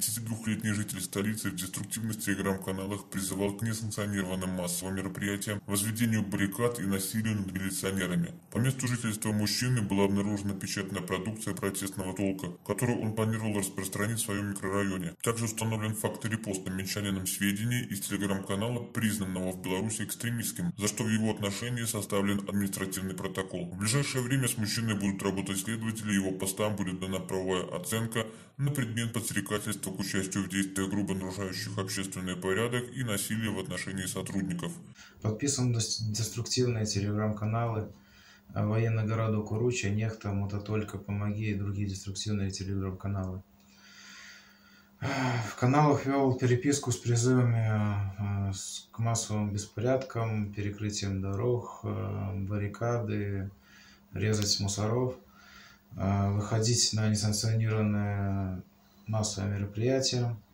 32-летний житель столицы в деструктивных телеграм-каналах призывал к несанкционированным массовым мероприятиям, возведению баррикад и насилию над милиционерами. По месту жительства мужчины была обнаружена печатная продукция протестного толка, которую он планировал распространить в своем микрорайоне. Также установлен факт репоста минчанином сведений из телеграм-канала, признанного в Беларуси экстремистским, за что в его отношении составлен административный протокол. В ближайшее время с мужчиной будут работать следователи, его постам будет дана правовая оценка на предмет подстрекательства к участию в действиях, грубо нарушающих общественный порядок, и насилия в отношении сотрудников. Подписан деструктивные телеграм-каналы «Военный городок Уручья», «Нехта», «Мототолька», «Помоги» и другие деструктивные телеграм-каналы. В каналах вел переписку с призывами к массовым беспорядкам, перекрытием дорог, баррикады, резать мусоров, выходить на несанкционированные массовые мероприятия,